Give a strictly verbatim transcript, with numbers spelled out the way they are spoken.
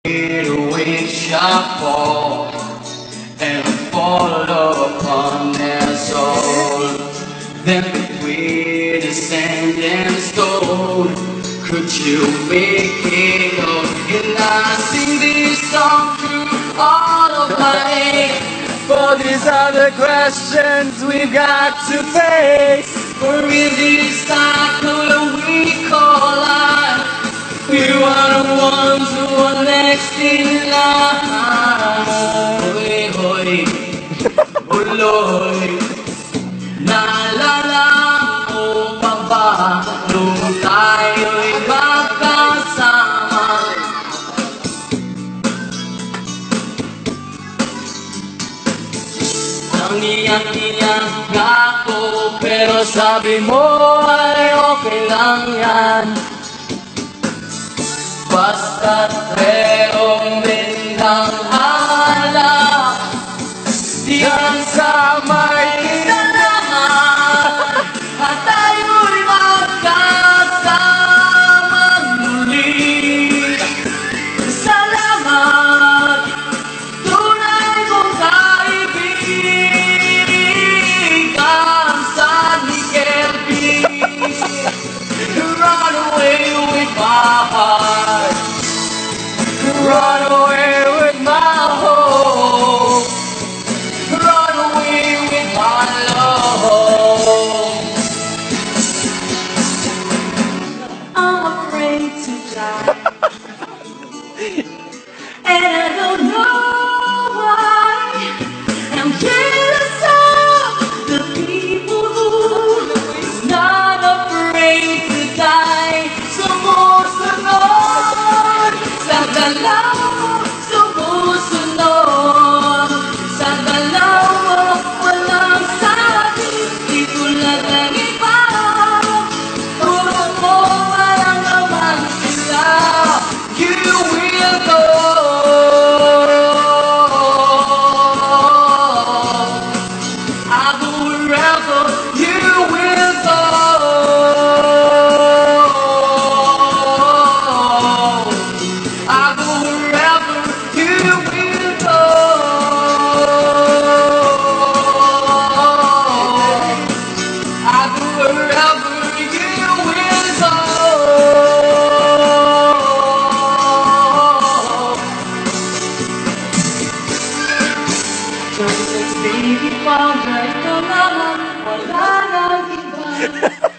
which I fall and fall upon their soul. Then between the sand and stone, could you make it up? And I sing this song through all of my age. For these are the questions we've got to face. For in this cycle we call life, we are the ones who are next in line. Hoy, hoy, uloy, naalala mo pa ba nung tayo'y magkasama? Nangiyak-iyak ako, pero sabi mo ay okay lang yan. Basta't merong bintang alak diyan sa may ilahan, at tayo'y magkasama muli. Salamat, tunay mong kaibigan, Sunny Kelby. Run away with my heart, run away with my hope, run away with my love. I'm afraid to die, and I don't know why. I'm jealous of the people who are not afraid to die. Sumusunod sa galaw, sumusunod sa galaw mo, walang sabi, di tulad ng iba. Puro mo walang naman sila. You will go, I go wherever you will go. Baby, pang ito naman, wala nang iba.